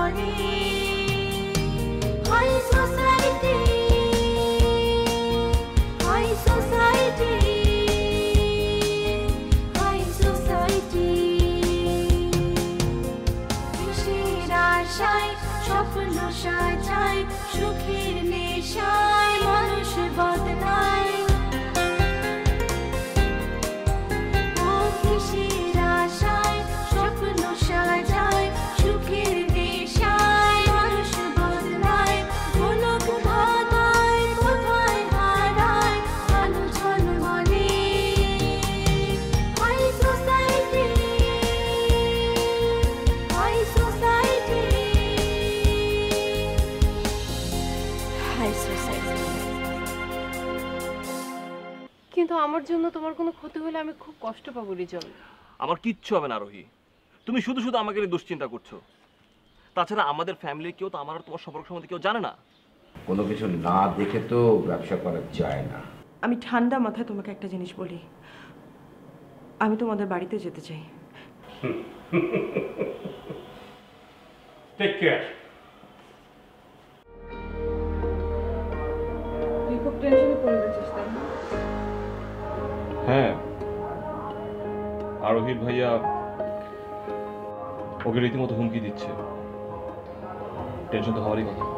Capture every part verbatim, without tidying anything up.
বলে high society high society high society কিসের আশায় স্বপ্ন সাজায় সুখের নেশায় মানুষ বদলায় ও কিসের আশায় স্বপ্ন সাজায় সুখের নেশায় মানুষ বদলায় গোলক ধাঁধায় কোথায় হারায় আলো ঝলমলে high society high society high society. কিন্তু আমার জন্য তোমার কোনো ক্ষতি হলে আমি খুব কষ্ট পাবো রিজল। আমার কিচ্ছু হবে না আরোহী, তুমি শুধু শুধু আমাকে নিয়ে দুশ্চিন্তা করছো। তাছাড়া আমাদের ফ্যামিলির কেউ তো আমার আর তোমার সম্পর্ক সম্বন্ধে কেউ জানে না। কোনো কিছু না দেখে তো ব্যবসা করা যায় না। আমি ঠান্ডা মাথায় তোমাকে একটা জিনিস বলি, আমি তোমাদের বাড়িতে যেতে চাই। Take care. তুই খুব টেনশনে পড়ে গেছিস তাই না? হ্যাঁ, আরোহীর ভাইয়া ওকে রীতিমতো হুমকি দিচ্ছে। টেনশন তো হওয়ারই কথা।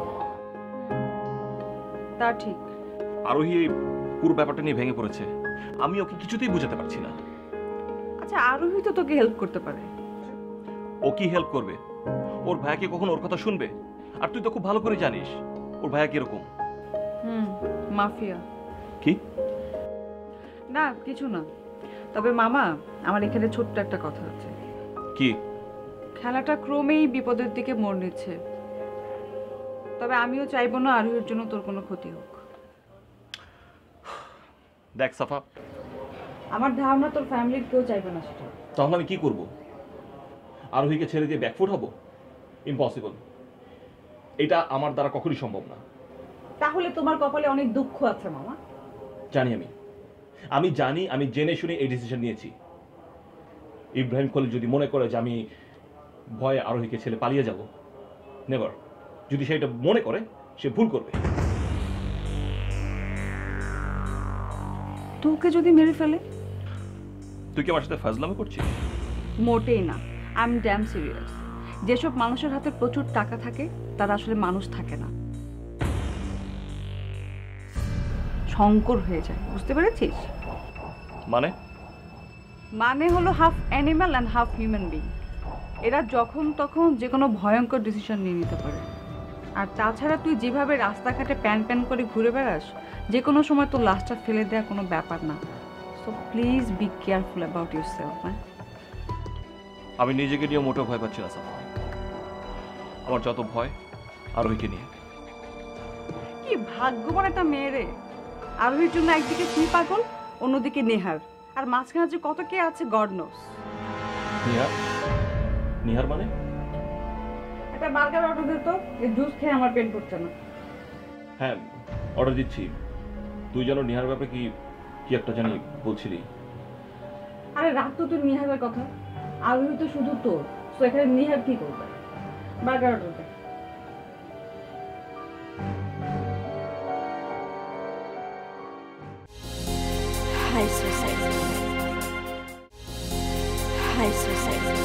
তা ঠিক। আরোহী পুরো ব্যাপারটা নিয়ে ভেঙে পড়েছে, আমি ওকে কিছুতেই বোঝাতে পারছি না। আচ্ছা, আরোহী তো তোকে হেল্প করতে পারে। ও কি হেল্প করবে? ওর ভাইয়াকে কখন ওর কথা শুনবে? আর তুই তো খুব ভালো করে জানিস ওর ভাইয়া কিরকম। হুম, মাফিয়া। কি? না কিছু না, তবে মামা আমার এখানে ছোট্ট একটা কথা আছে। কি? খেলাটা ক্রমেই বিপদের দিকে মোড় নিচ্ছে, তবে আমিও চাইবো না আরোহীর জন্য তোর কোনো ক্ষতি হোক। দেখ সাফা, আমার ধারণা তোর ফ্যামিলির কেউ চাইবে না সেটা। তাহলে আমি কি করব? আরোহীকে ছেড়ে দিয়ে ব্যাকফুট হব? ইম্পসিবল। এটা আমার দ্বারা কখনই সম্ভব না। তাহলে তোমার কপালে অনেক দুঃখ আছে মামা। জানি আমি আমি জানি আমি জেনে শুনে এই ডিসিশন নিয়েছি। ইব্রাহিম খলিল যদি মনে করে যে আমি ভয়ে আরোহীকে ছেড়ে পালিয়ে যাব, নেভার। যদি সে এটা মনে করে, সে ভুল করবে। তোকে যদি মেরে ফেলে? তুই কি আমার সাথে ফাজলামি করছিস? মোটেই না, আই এম ড্যাম সিরিয়াস। যেসব মানুষের হাতে প্রচুর টাকা থাকে তারা আসলে মানুষ থাকে না, শঙ্কর হয়ে যায়। বুঝতে পেরেছিস? মানে মানে হলো half animal and half human being. এরা যখন তখন যে কোনো ভয়ঙ্কর ডিসিশন নিয়ে নিতে পারে। আর তাছাড়া তুই যেভাবে রাস্তাঘাটে প্যান প্যান করে ঘুরে বেড়াস, যে কোনো সময় তোর লাশটা ফেলে দেওয়া কোনো ব্যাপার না। So please be careful about yourself. হ্যাঁ, আমি নিজেকে নিয়ে মোটেও ভয় পাচ্ছি না সাফা। আমার যত ভয় আরোহীকে নিয়ে। কি ভাগ্যবান একটা মেয়ে রে! আরোহীর জন্য একদিকে তুই পাগল, অন্যদিকে নেহার, আর মাঝখানে যে কত কে আছে গড নোস। নিহার? নিহার মানে? একটা বার্গার অর্ডার দে তো, এই জুস খেয়ে আমার পেট ভরছে না। হ্যাঁ, অর্ডার দিচ্ছি। তুই যেন নিহার ব্যাপারে কি কি একটা জানি বলছিলি। আরে রাখ তো তুই নিহারের কথা, আরোহী তো শুধু তোর, তো এখানে নিহার কি করবে? বার্গার অর্ডার দে। High society high society.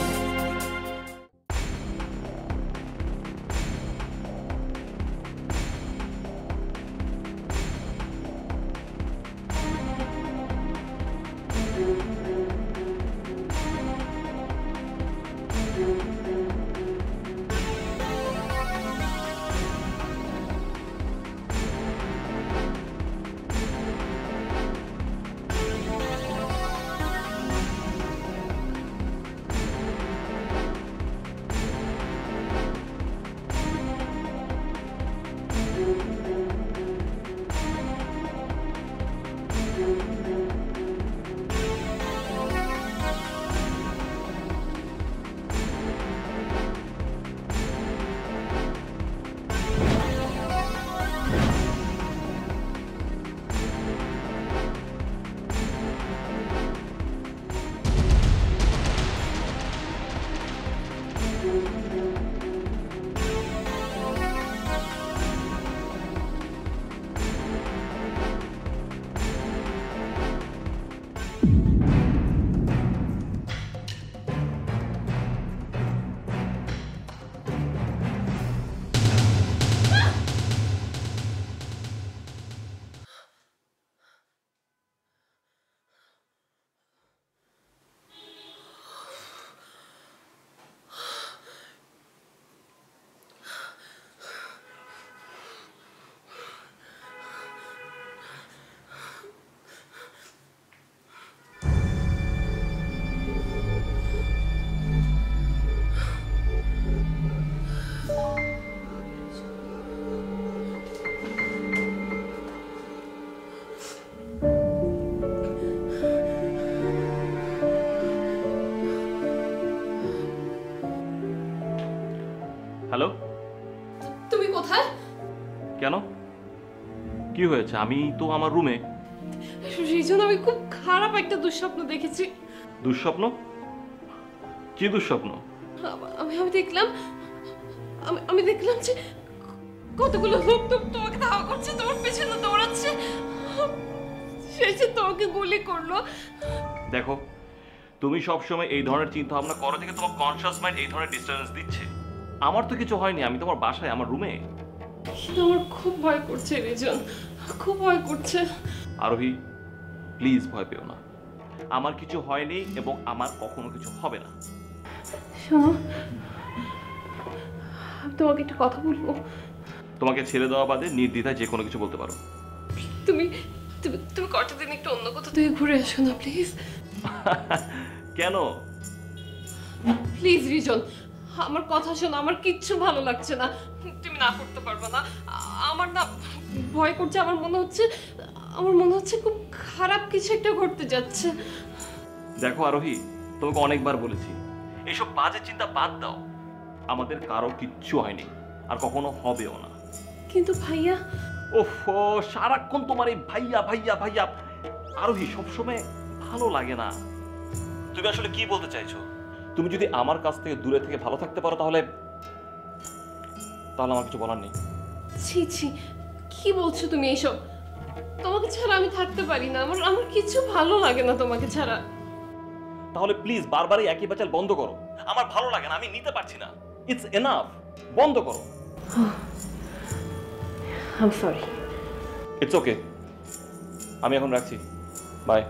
Hello, তুমি কোথায়? কেন, কি হয়েছে? আমি তো আমার রুমে। রিজন, আমি খুব খারাপ একটা দুঃস্বপ্ন দেখেছি। দুঃস্বপ্ন? কি দুঃস্বপ্ন? আমি আমি দেখলাম আমি আমি দেখলাম যে কতগুলো লোক তো তোমাকে ধাওয়া করছে, তোমার পেছনে দৌড়াচ্ছে, শেষে তোমাকে গুলি করলো। দেখো, তুমি সবসময় এই ধরনের চিন্তা ভাবনা করো থেকে তোমার কনসিয়াস মাইন্ড এই ধরনের ডিস্টার্বেন্স দিচ্ছে। আমার তো কিছু হয়নি, আমি তোমার বাসায়, আমার রুমে। কিন্তু আমার খুব ভয় করছে রিজন, খুব ভয় করছে। আরোহী, প্লিজ ভয় পেও না, আমার কিছু হয়নি এবং আমার কখনো কিছু হবে না। শোনো, আমি তোমাকে একটা কথা বলবো। তোমাকে ছেড়ে দেওয়া বাদে নির্দ্বিধায় যে কোনো কিছু বলতে পারো। তুমি তুমি তুমি কটা দিন একটু অন্য কোথাও থেকে ঘুরে এসো না প্লিজ। কেন? প্লিজ রিজন, আমার কথা শোনো, আমার কিচ্ছু ভালো লাগছে না, তুমি না করতে পারবে না। আমার না ভয় করছে, আমার মনে হচ্ছে আমার মনে হচ্ছে খুব খারাপ কিছু একটা ঘটতে যাচ্ছে। দেখো আরোহী, তোমাকে অনেকবার বলেছি এইসব বাজে চিন্তা বাদ দাও। আমাদের কারো কিচ্ছু হয়নি আর কখনো হবেও না। কিন্তু ভাইয়া, ওফো, সারাক্ষণ তোমার এই ভাইয়া ভাইয়া ভাইয়া। আরোহী, সবসময় ভালো লাগে না। তুমি আসলে কি বলতে চাইছো? তুমি যদি আমার কাছ থেকে দূরে থেকে ভালো থাকতে পারো তাহলে তাহলে আমার কিছু বলার নেই। ছি ছি, কি বলছো তুমি এইসব? তোমাকে ছাড়া আমি থাকতে পারি না, আমার আমার কিছু ভালো লাগে না তোমাকে ছাড়া। তাহলে প্লিজ বারবার এই একই বাচাল বন্ধ করো। আমার ভালো লাগে না, আমি নিতে পারছি না। ইটস এনাফ, বন্ধ করো। I am sorry. It's okay, আমি এখন রাখছি, বাই।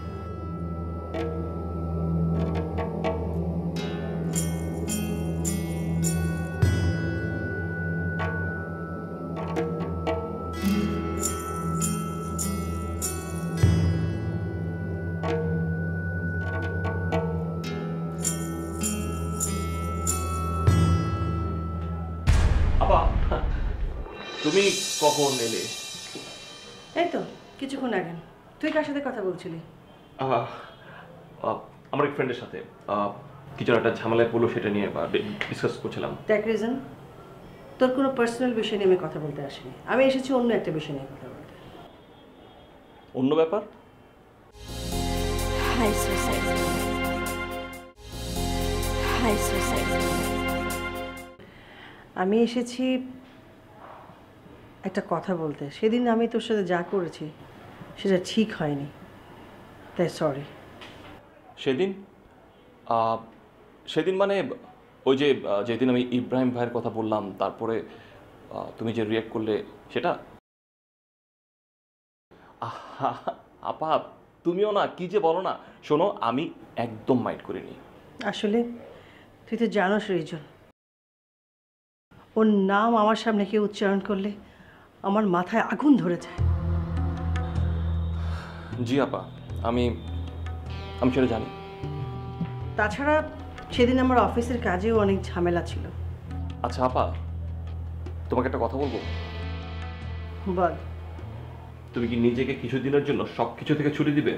আপা, তুমি কখন এলে? এই তো কিছুক্ষণ আগে। তুই কার সাথে কথা বলছিলি? আহ, আহ, আমার এক ফ্রেন্ডের সাথে আহ, কিছু একটা ঝামেলায় পড়লো, সেটা নিয়ে ডিসকাস করছিলাম। দেখ রিজন, তোর কোনো পার্সোনাল বিষয় নিয়ে আমি কথা বলতে আসিনি। আমি এসেছি অন্য একটা বিষয় নিয়ে কথা বলতে। অন্য ব্যাপার? High society, high society. আমি এসেছি একটা কথা বলতে। সেদিন আমি তোর সাথে যা করেছি সেটা ঠিক হয়নি, তাই সরি। সেদিন আহ, সেদিন মানে ওই যে আহ, যেদিন আমি ইব্রাহিম ভাইয়ের কথা বললাম, তারপরে আহ, তুমি যে রিয়েক্ট করলে সেটা? আহা, আপা তুমিও না কি যে বলো না। শোনো, আমি একদম মাইন্ড করিনি। আসলে তুই তো জানোস রিজন, ওর নাম আমার সামনে কেউ উচ্চারণ করলে আমার মাথায় আগুন ধরে যায়। জি আপা, আমি আমি সেটা জানি। তাছাড়া সেদিন আমার অফিসের কাজেও অনেক ঝামেলা ছিল। আচ্ছা আপা, তোমাকে একটা কথা বলবো। বল। তুমি কি নিজেকে কিছুদিনের জন্য সব কিছু থেকে ছুটি দিবে?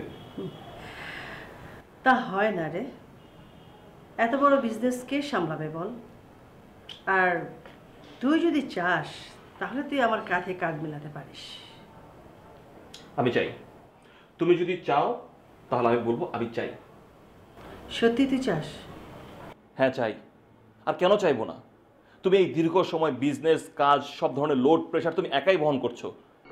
তা হয় না রে, এত বড় বিজনেস কে সামলাবে বল? আর তুই যদি চাস তাহলে তুই আমার কাঁধে কাঁধ মেলাতে পারিস। আমি চাই। তুমি যদি চাও তাহলে আমি বলবো আমি চাই। সত্যি তুই চাস? হ্যাঁ চাই। আর কেন চাইবো না? তুমি এই দীর্ঘ সময় বিজনেস, কাজ, সব ধরনের লোড প্রেশার তুমি একাই বহন করছো।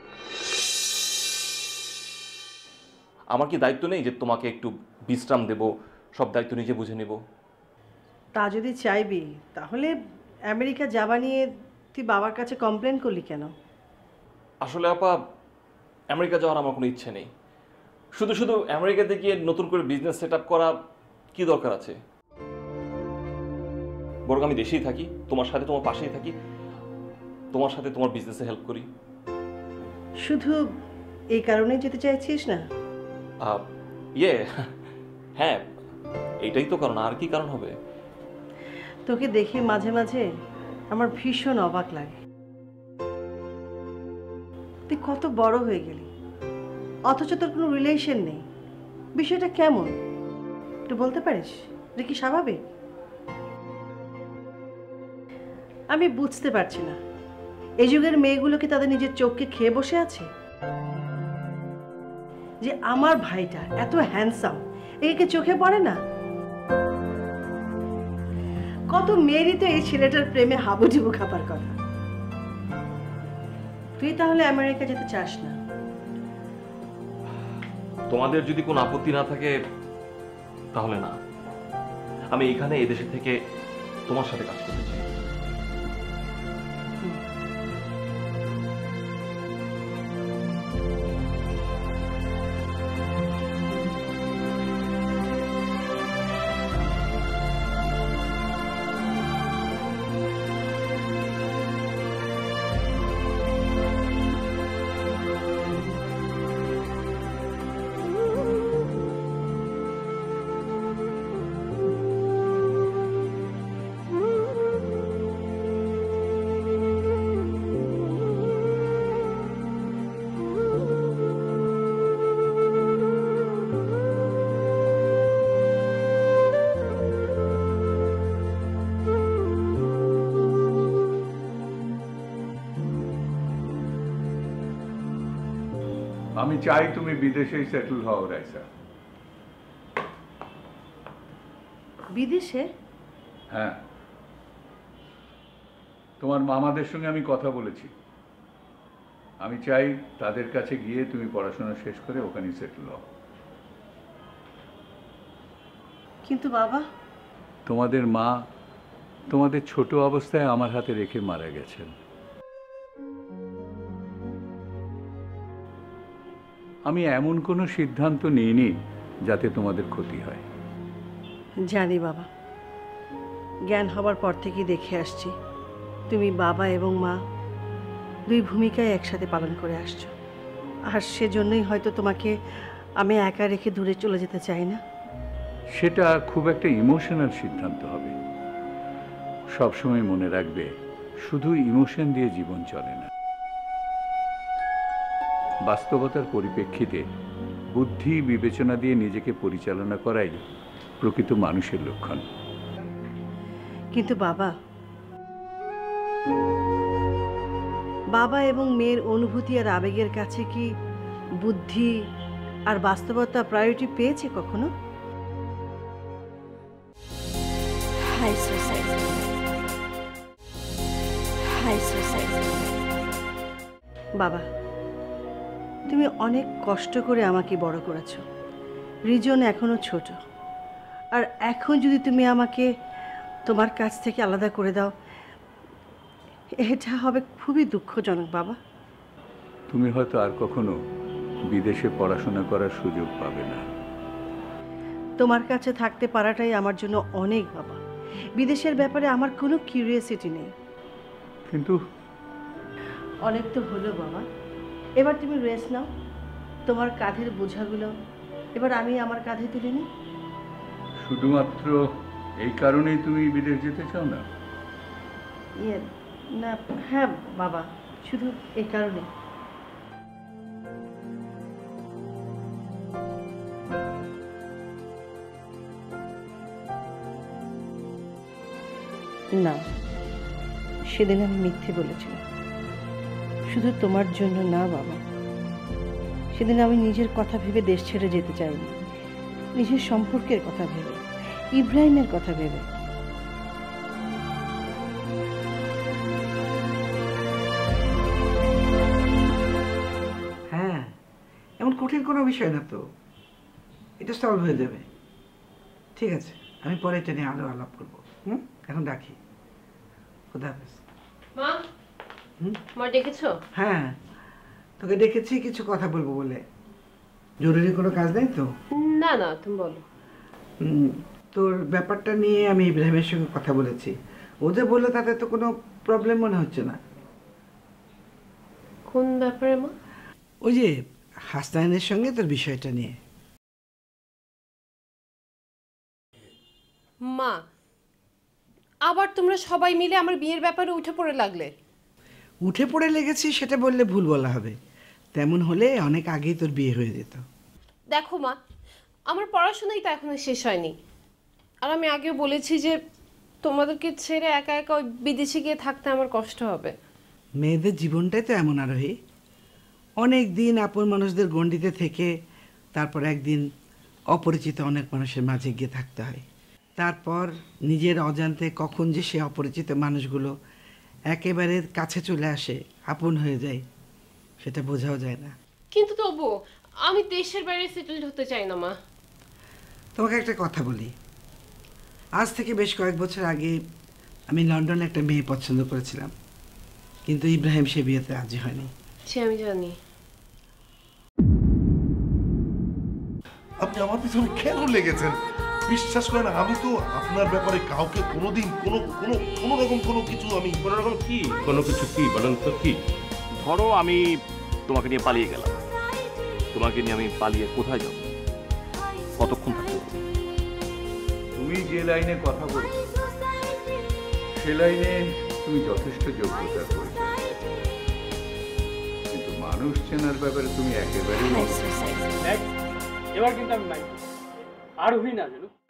আমার কি দায়িত্ব নেই যে তোমাকে একটু বিশ্রাম দেব, সব দায়িত্ব নিজে বুঝে নেব? তা যদি চাইবি তাহলে আমেরিকা যাবা নিয়ে তুই বাবার কাছে কমপ্লেন করলি কেন? আসলে আপা, আমেরিকা যাওয়ার আমার কোনো ইচ্ছে নেই। শুধু শুধু আমেরিকাতে গিয়ে নতুন করে বিজনেস সেট আপ করা কি দরকার আছে? বরং আমি দেশেই থাকি, তোমার সাথে তোমার পাশেই থাকি, তোমার সাথে তোমার বিজনেসে হেল্প করি। শুধু এই কারণেই যেতে চাইছিস না? ইয়ে, হ্যাঁ এইটাই তো কারণ, আর কি কারণ হবে? তোকে দেখে মাঝে মাঝে আমার ভীষণ অবাক লাগে। তুই কত বড় হয়ে গেলি, অথচ তোর কোনো রিলেশন নেই। বিষয়টা কেমন একটু বলতে পারিস? এটা কি স্বাভাবিক? আমি বুঝতে পারছি না এই যুগের মেয়েগুলো কি তাদের নিজের চোখকে খেয়ে বসে আছে যে আমার ভাইটা এত হ্যান্ডসাম একে চোখে পড়ে না? কত মেয়েরই তো এই ছেলেটার প্রেমে হাবুডুবু খাবার কথা। তুই তাহলে আমেরিকা যেতে চাস না? তোমাদের যদি কোনো আপত্তি না থাকে তাহলে না, আমি এখানে এদেশে থেকে তোমার সাথে কাজ করতে চাই। আমি চাই তুমি বিদেশেই সেটেল হও রাইসা। বিদেশে? হ্যাঁ, তোমার মামাদের সঙ্গে আমি কথা বলেছি। আমি চাই তাদের কাছে গিয়ে তুমি পড়াশোনা শেষ করে ওখানেই সেটেল হও। কিন্তু বাবা, তোমাদের মা তোমাদের ছোট অবস্থায় আমার হাতে রেখে মারা গেছেন। আমি এমন কোনো সিদ্ধান্ত নিইনি যাতে তোমাদের ক্ষতি হয়। জানি বাবা, জ্ঞান হবার পর থেকেই দেখে আসছি তুমি বাবা এবং মা দুই ভূমিকায় একসাথে পালন করে আসছো। আর সেজন্যই হয়তো তোমাকে আমি একা রেখে দূরে চলে যেতে চাই না। সেটা খুব একটা ইমোশনাল সিদ্ধান্ত হবে। সবসময় মনে রাখবে, শুধু ইমোশন দিয়ে জীবন চলে না। বাস্তবতার পরিপ্রেক্ষিতে বুদ্ধি বিবেচনা দিয়ে নিজেকে পরিচালনা করাই প্রকৃত মানুষের লক্ষণ। কিন্তু বাবা, বাবা এবং মেয়ের অনুভূতি আর আবেগের কাছে কি বুদ্ধি আর বাস্তবতা প্রায়োরিটি পেয়েছে কখনো? High society. High society. বাবা, তুমি অনেক কষ্ট করে আমাকে বড় করেছো। রিজন এখনো ছোট, আর এখন যদি তুমি আমাকে তোমার কাছ থেকে আলাদা করে দাও, এটা হবে খুবই দুঃখজনক বাবা। তুমি হয়তো আর কখনো বিদেশে পড়াশোনা করার সুযোগ পাবে না। তোমার কাছে থাকতে পারাটাই আমার জন্য অনেক বাবা। বিদেশের ব্যাপারে আমার কোনো কিউরিয়াসিটি নেই। কিন্তু অনেক তো হলো বাবা, এবার তুমি রেস্ট নাও। তোমার কাঁধের বোঝাগুলো এবার আমি আমার কাঁধে তুলে নিই। শুধুমাত্র এই কারণেই তুমি বিদেশ যেতে চাও না? ইয়ে না, হ্যাঁ বাবা, শুধু এই কারণে। না, সেদিন আমি মিথ্যে বলেছিলাম। শুধু তোমার জন্য না বাবা, সেদিন আমি নিজের কথা ভেবে দেশ ছেড়ে যেতে চাইনি, নিজের সম্পর্কের কথা ভেবে, ইব্রাহিমের কথা ভেবে। হ্যাঁ, এমন কঠিন কোনো বিষয় না তো, এটা সলভ হয়ে যাবে। ঠিক আছে, আমি পরে এটা নিয়ে আলো আলাপ করবো। হুম, এখন রাখি। খোদা হাফেজ। মা, মা ডেকেছো? হ্যাঁ, তোকে ডেকেছি কিছু কথা বলবো বলে। জরুরি কোনো কাজ নেই তো? না না, তুমি বলো। হুম, তোর ব্যাপারটা নিয়ে আমি ইব্রাহিমের সঙ্গে কথা বলেছি। ও যে বললো তাতে তো কোনো প্রবলেম মনে হচ্ছে না। কোন ব্যাপারে মা? ওই যে হাসনাইনের সঙ্গে তোর বিষয়টা নিয়ে। মা, আবার তোমরা সবাই মিলে আমার বিয়ের ব্যাপারে উঠে পড়ে লাগলে। উঠে পড়ে লেগেছি সেটা বললে ভুল বলা হবে। তেমন হলে অনেক আগেই তোর বিয়ে হয়ে যেত। দেখো মা, আমার পড়াশোনাই তো এখনো শেষ হয়নি। আর আমি আগেও বলেছি যে তোমাদেরকে ছেড়ে একা একা ওই বিদেশে গিয়ে থাকতে আমার কষ্ট হবে। মেয়েদের জীবনটাই তো এমন আরোহী, অনেক দিন আপন মানুষদের গণ্ডিতে থেকে তারপর একদিন অপরিচিত অনেক মানুষের মাঝে গিয়ে থাকতে হয়। তারপর নিজের অজান্তে কখন যে সে অপরিচিত মানুষগুলো একেবারে কাছে চলে আসে, আপন হয়ে যায়, সেটা বোঝাও যায় না। কিন্তু তবু আমি দেশের বাইরে সেটেলড হতে চাই না মা। তোমাকে একটা কথা বলি, আজ থেকে বেশ কয়েক বছর আগে আমি লন্ডনে একটা মেয়ে পছন্দ করেছিলাম, কিন্তু ইব্রাহিম সে বিয়েতে রাজি হয়নি। সে আমি জানি। আপনি আমার পিছনে কেন লেগেছেন? বিশ্বাস করেন, আমি তো আপনার ব্যাপারে কাউকে কোনোদিন কোনো কোনো কোনো রকম কোনো কিছু আমি কোনো রকম কি কোনো কিছু কি বলেন তো কি? ধরো আমি তোমাকে নিয়ে পালিয়ে গেলাম, তোমাকে নিয়ে আমি পালিয়ে কোথায় যাব? কতক্ষণ থাকতে পারবো? তুমি যে লাইনে কথা বলছো সে লাইনে তুমি যথেষ্ট যোগ্যতার পরিচয়, কিন্তু মানুষ চেনার ব্যাপারে তুমি একেবারেই হাই সোসাইটি। এবার কিন্তু আমি মাইন্ড আর হই না জানো।